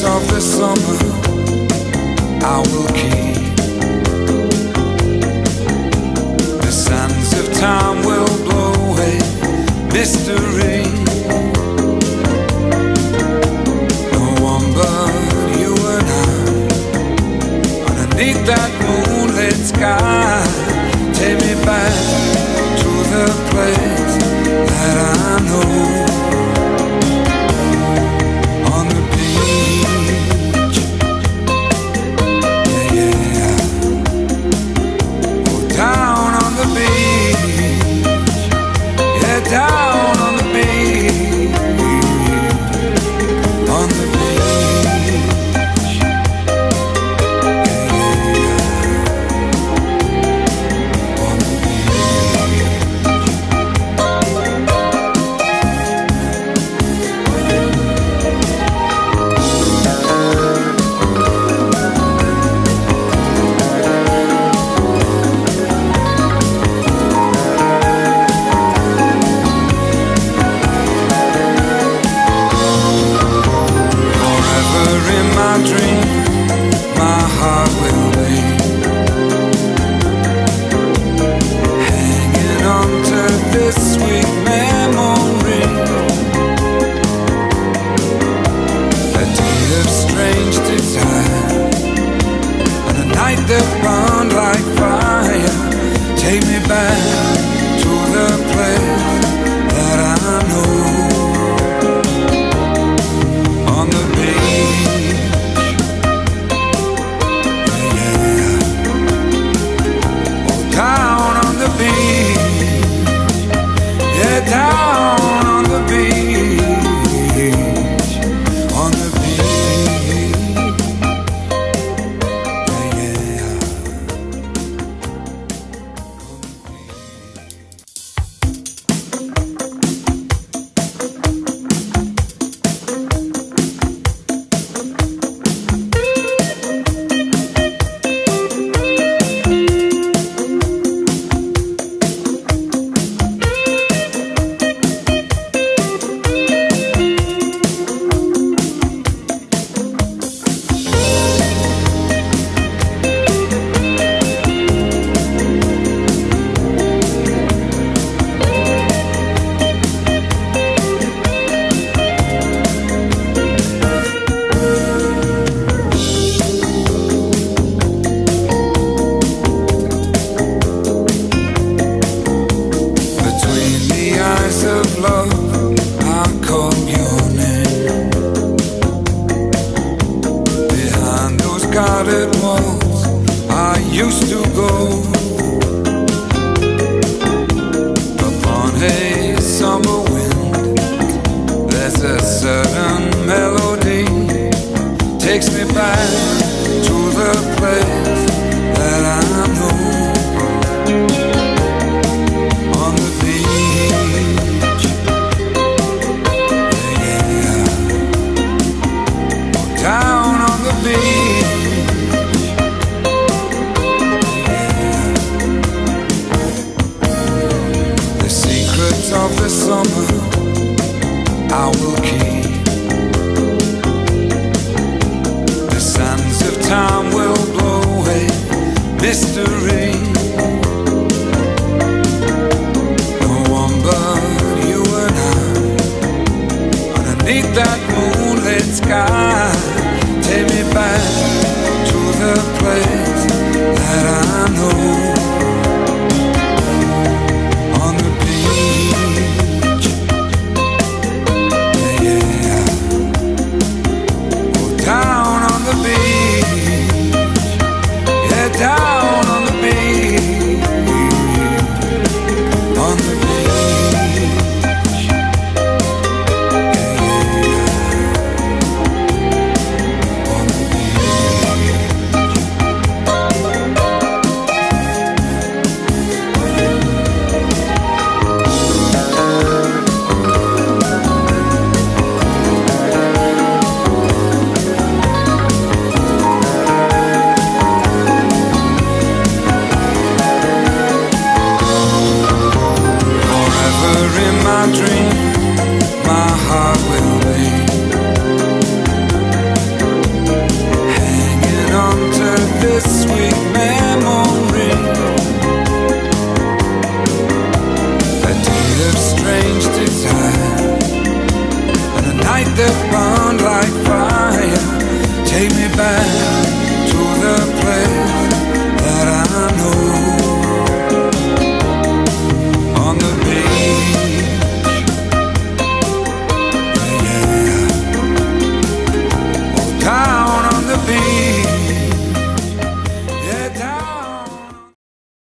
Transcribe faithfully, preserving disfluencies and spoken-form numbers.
secrets of the summer I will keep. The sands of time will blow away mystery. No one but you and I, underneath that moonlit sky. Take me back to the place that I know. Down on the beach, on the beach, yeah, on the that burned like fire. Take me back to the place that I know. On the beach, yeah, oh, down on the beach, yeah, down on the beach, on the beach. Guarded walls I used to go upon a summer wind. There's a certain melody takes me back to the place that I know. On the beach, yeah, down on the beach. Of the summer I will keep. The sands of time will blow away mystery. No one but you and I, underneath that moonlit sky. Take me back to the place that I know. Down on the beach, on the beach, yeah, on the beach. burned like fire. Take me back to the place that I know.